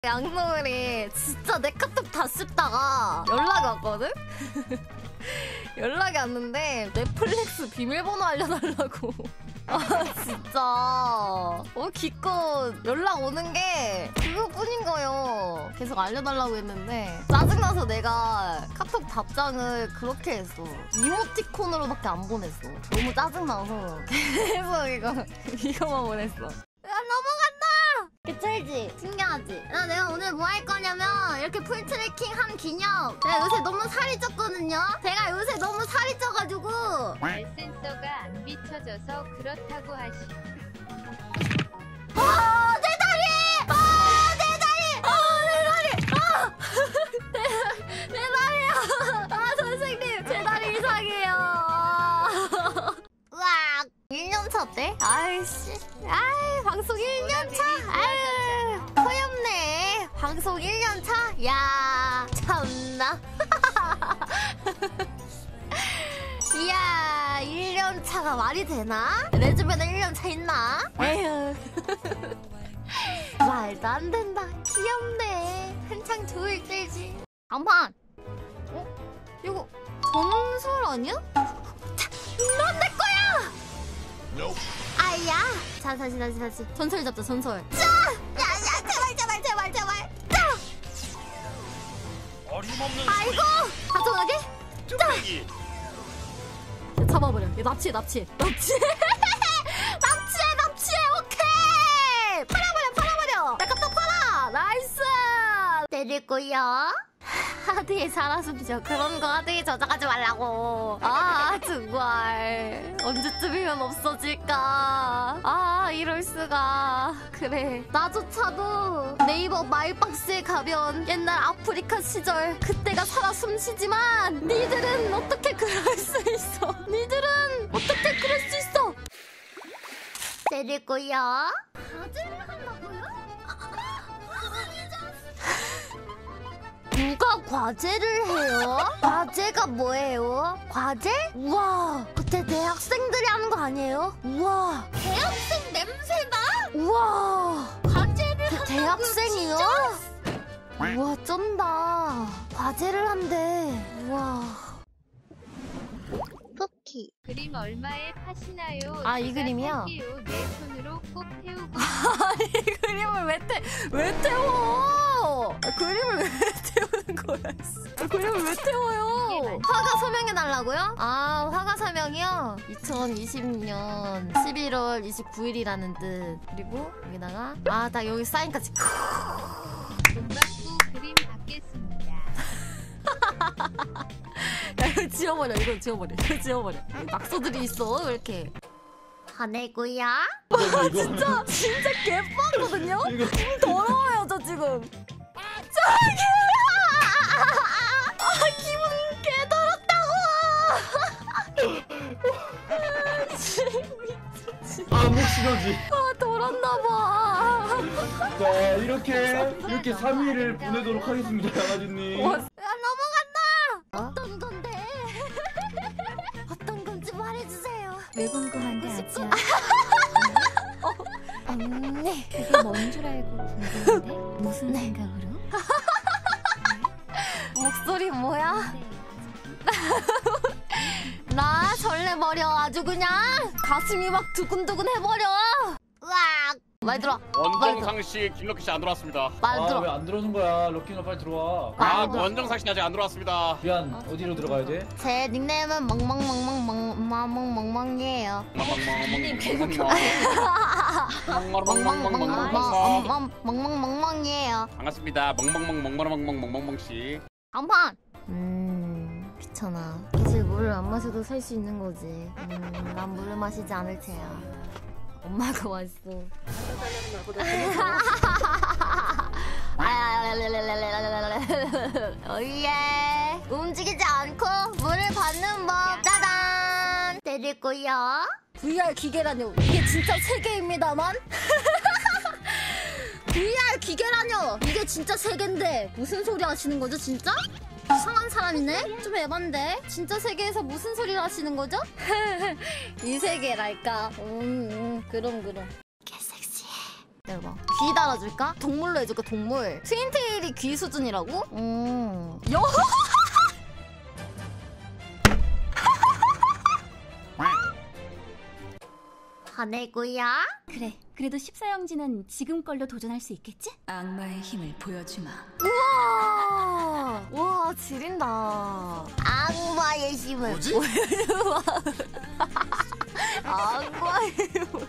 양노을이 진짜 내 카톡 다 씹다가 연락이 왔거든? 연락이 왔는데 넷플릭스 비밀번호 알려달라고. 아 진짜 기껏 연락 오는 게 그거뿐인 거예요. 계속 알려달라고 했는데 짜증나서 내가 카톡 답장을 그렇게 했어. 이모티콘으로밖에 안 보냈어. 너무 짜증나서 계속 이거만 보냈어. 야 넘어간다! 개쩔지? 신기하지? 내가 오늘 뭐 할 거냐면 이렇게 풀트래킹 한 기념. 내가 요새 너무 살이 쪘거든요? 제가 요새 너무 살이 쪄가지고 발 센서가 안 비춰져서 그렇다고 하시. 내 다리! 내 다리! 내 다리! 내 다리야! 선생님 제 다리 이상해요. 으악 1년차 때? 아이씨 방송 1년차? 아유 허엽네. 방송 1년차? 야 참나. 이야 1년차가 말이 되나? 내 주변에 1년차 있나? 에휴. 말도 안 된다. 귀엽네. 한창 좋을 때지. 간판. 이거 전설 아니야? 넌 내 거야. 아야. 자 다시. 전설 잡자 전설. 자. 야 제발. 자. 어림없는 아이고. 다정하게. 쭈빼기. 잡아버려. 얘 납치해. 납치해. 오케이. 팔아버려. 나 갖다 팔아. 나이스. 때리고요. 하드에 살았으면 그런 거 하드에 저장하지 말라고. 정말 언제쯤이면 없어질까. 이럴 수가. 그래 나조차도 네이버 마일박스에 가면 옛날 아프리카 시절 그때가 살아 숨쉬지만 니들은 어떻게 그럴 수 있어. 때리고요. 과제를 한다고요? 누가 과제를 해요? 과제가 뭐예요? 과제? 우와 그때 대학생들이 하는 거 아니에요? 우와 대학생 냄새나? 우와 과제를 한다고 대학생이요? 우와 쩐다. 과제를 한대. 우와 포키. 그림 얼마에 파시나요? 이 그림이요? 살게요. 내 손으로 꼭 태우고. 아니 그림을 왜 태워? 그림을 왜 태우는 거야? 그림을 왜 태워요? 화가 서명해달라고요? 화가 서명이요? 2020년 11월 29일이라는 뜻. 그리고 여기다가 나 여기 사인까지. 돈 받고 그림 받겠습니다. 야 이거 지워버려. 낙서들이 있어 왜 이렇게. 화내고요? 진짜 개빠거든요? 더러워요 저 지금. 기분 개더럽다고. 목 시너지. 더럽나봐. 자 이렇게 3일을 보내도록 하겠습니다 양아지님. 넘어간다. 어떤 건데? 어떤 건지 말해주세요. 왜 궁금한데 아지야? 언니 그게 뭔 줄 알고 궁금한데? 무슨 생각으로? 목소리 뭐야? 나 설레버려. 아주 그냥 가슴이 막 두근두근 해버려. 으악 말 들어. 원정상씨 김럭키씨 안 들어왔습니다. 말 들어. 왜 안 들어오는 거야? 럭키너 빨리 들어와. 원정상씨 아직 안 들어왔습니다. 미안 어디로 들어가야 돼? 제 닉네임은 멍멍이에요. 멍멍이에요. 반갑습니다. 멍멍멍멍멍멍멍멍멍씨. 간판. 귀찮아. 계속 물을 안 마셔도 살 수 있는 거지. 난 물을 마시지 않을 테야. 엄마가 왔어. 오예. 움직이지 않고 물을 받는 법. 짜잔. 때리고요. VR 기계라뇨. 이게 진짜 세계입니다만. VR 기계라뇨. 이게 진짜 세계인데 무슨 소리 하시는 거죠 진짜? 이상한 사람이네? 좀 에반데? 진짜 세계에서 무슨 소리를 하시는 거죠? 이 세계랄까? 그럼 내봐. 귀 달아줄까? 동물로 해줄까? 동물. 트윈테일이 귀 수준이라고? 여. 화내고야? 그래, 그래도 14형제는 지금 걸로 도전할 수 있겠지? 악마의 힘을 보여주마. 우와. 우와 지린다. 악마의 힘을. 뭐지? 보여주마. 악마의 힘을.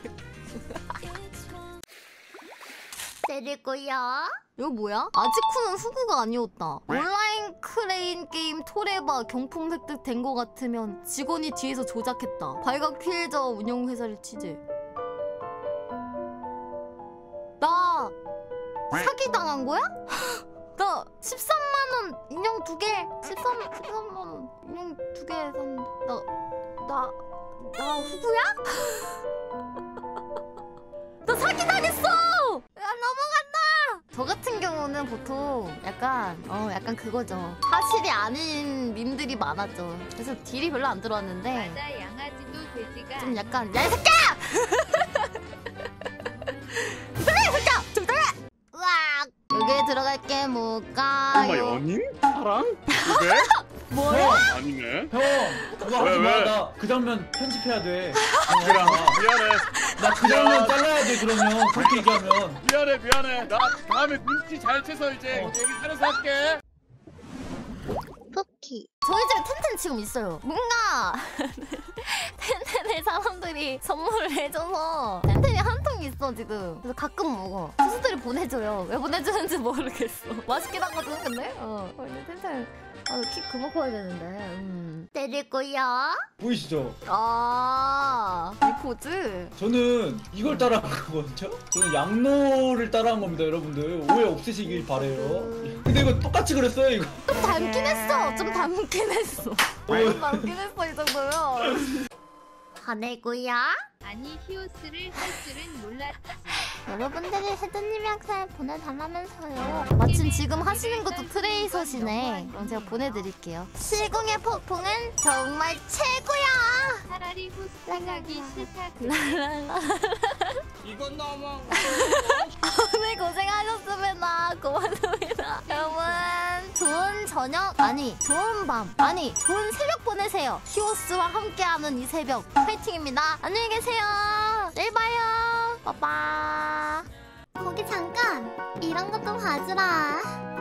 때릴거야? 이거 뭐야? 아지쿠는 후구가 아니었다. 온라인 크레인 게임 토레바 경품 획득된 거 같으면 직원이 뒤에서 조작했다. 발각 피해자와 운영회사를 취재. 나 사기당한 거야? 나 13만원 인형 2개 13만원 인형 2개 샀는데 나 후구야? 나 사기당했어! 야 넘어간다! 저 같은 경우는 보통 약간 그거죠. 사실이 아닌 밈들이 많았죠. 그래서 딜이 별로 안 들어왔는데 맞아, 양아지도 돼지가 좀 약간 야 이 새끼야! 그래 새끼야! 좀 그래! 으악! 여기에 들어갈 게 엄마 뭘까요? 연인? 사랑? 그게? 뭐야? 아니네. 형 그거 하지 왜? 마. 나 그 장면 편집해야 돼. 그래 미안해. 나 그 장면 잘라야 돼. 그러면 그렇게 얘기하면. 미안해. 나 다음에 눈치 잘 채서 이제 얘기 차려서 할게. 쿠키. 저희 집에 텐텐 지금 있어요. 뭔가 텐텐에 사람들이 선물을 해줘서 텐텐이 한 통 있어 지금. 그래서 가끔 먹어. 투수들이 보내줘요. 왜 보내주는지 모르겠어. 맛있긴 하거든 근데. 근데 텐텐 키 그만 커야 되는데. 때릴 거야? 보이시죠? 이 포즈. 저는 이걸 따라한 거거든요. 저는 양노를 따라한 겁니다, 여러분들. 오해 없으시길 바래요. 근데 이거 똑같이 그랬어요, 이거. 좀 닮긴 했어. 좀 닮긴 했어. 좀 닮긴 했어 이 정도면. 화내고야? 아니 히오스를 할 줄은 몰랐지. 여러분들이 헤드님 영상 보내달라면서요. 마침 지금 하시는 것도 트레이서시네. 그럼 제가 보내드릴게요. 시궁의 폭풍은 정말 최고야. 차라리 호스트 가기 싫다. 이건 너무. 오늘 고생하셨습니다. 고맙습니다. 여러분 좋은 저녁 좋은 밤 좋은 새벽 보내세요. 히오스와 함께하는 이 새벽 파이팅입니다. 안녕히 계세요. 내일 봐요. 빠빠. 거기 잠깐 이런 것 좀 봐주라.